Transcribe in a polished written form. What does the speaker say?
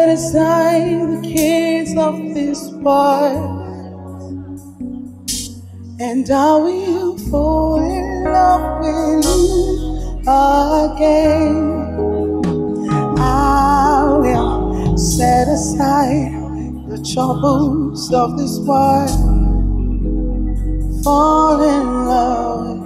aside the cares of this world, and I will fall in love with you again. I will set aside the troubles of this world, fall in love